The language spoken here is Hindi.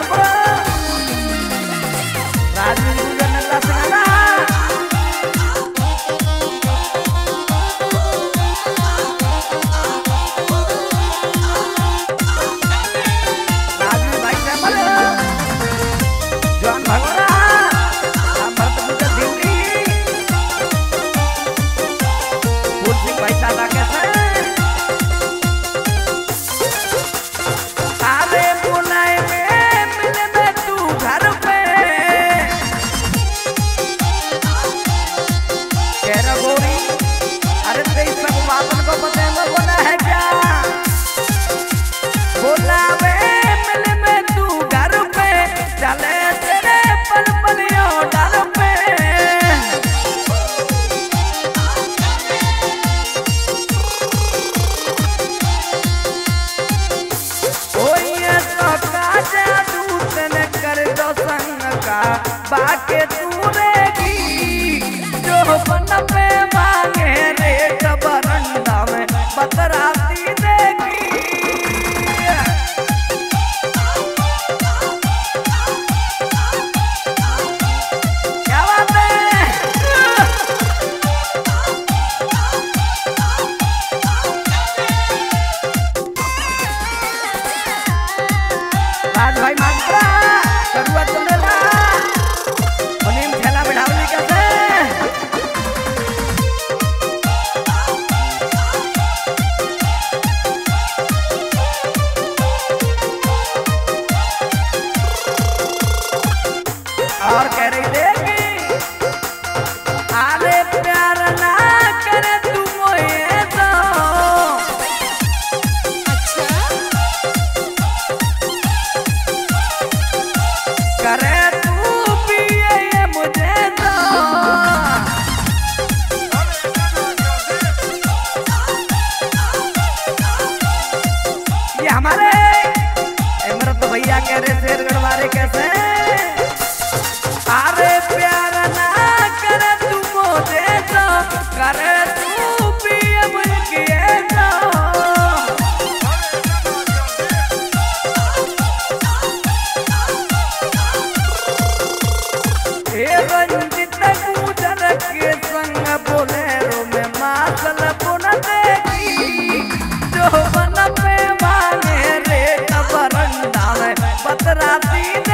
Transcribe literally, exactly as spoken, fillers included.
बाके तू रेगी जो बन पे मांगे रेट बरंडा में बतराती देगी। क्या बात है राज भाई मात्रा करुआ तुमने ला और कह रही देगी आले प्यार ना करे तू मोए तो अच्छा करे तू पिए ये मुझे तो ये हमारे इमरत भैया कह रहे शेरगढ़ वाले कैसे अरे प्यार ना करे तू मुझे तो करे तू पिए मुझे तो हे रंजित गुजर के संग बोलेरो में मासल बुन देगी जो बन पे मांगे रेट बरंडा में बतराती